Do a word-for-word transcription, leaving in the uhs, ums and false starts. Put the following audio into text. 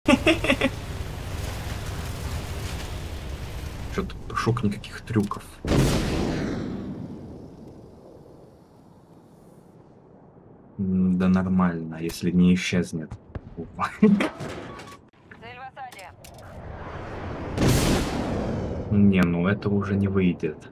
Что-то шок, никаких трюков. М, Да нормально, если не исчезнет. Опа. Цель в осаде. Не, ну это уже не выйдет.